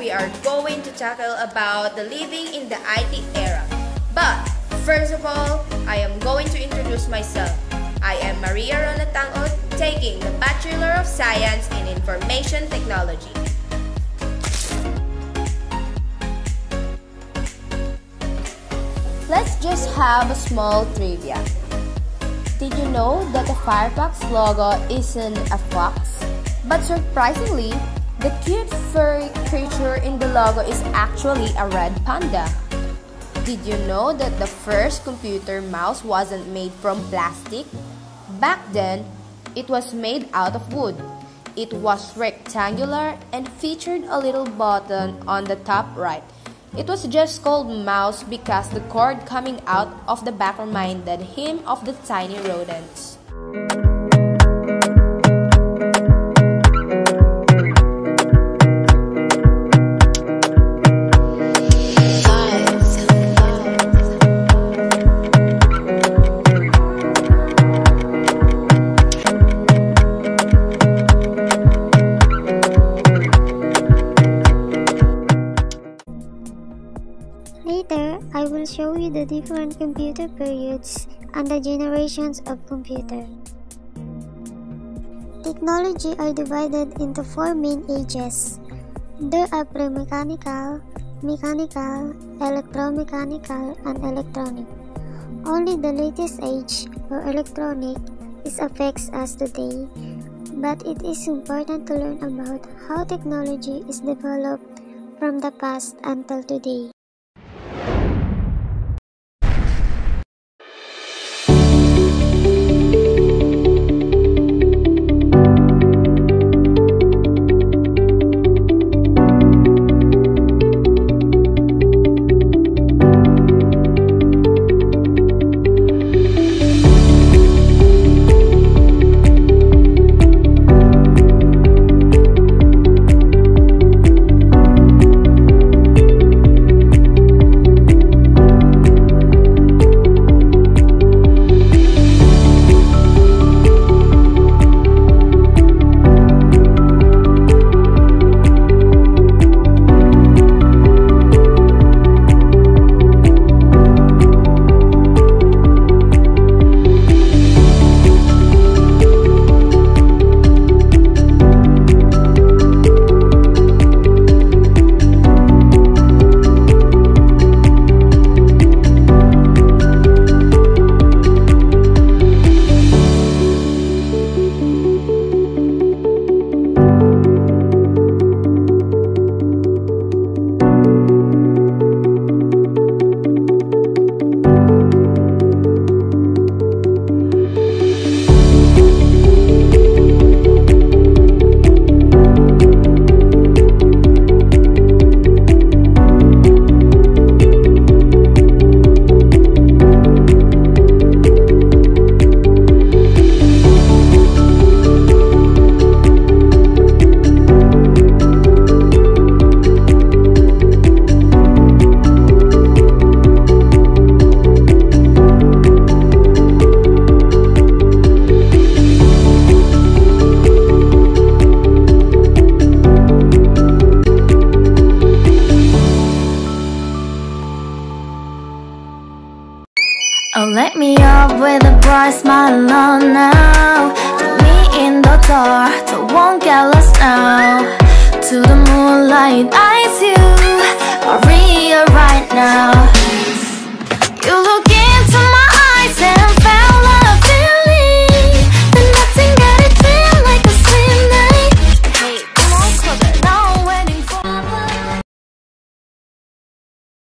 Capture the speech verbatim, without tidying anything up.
we are going to tackle about the living in the I T era. But first of all, I am going to introduce myself. I am Maria Rona Tang-o, taking the Bachelor of Science in Information Technology. Let's just have a small trivia. Did you know that the Firefox logo isn't a fox? But surprisingly, the cute furry creature in the logo is actually a red panda. Did you know that the first computer mouse wasn't made from plastic? Back then, it was made out of wood. It was rectangular and featured a little button on the top right. It was just called mouse because the cord coming out of the back reminded him of the tiny rodents. Later, I will show you the different computer periods and the generations of computer. Technology are divided into four main ages. There are pre-mechanical, mechanical, electromechanical, and electronic. Only the latest age, or electronic, is affects us today, but it is important to learn about how technology is developed from the past until today. Oh, let me up with a bright smile on now. Put me in the dark, so won't get lost now. To the moonlight, eyes you, Maria right now.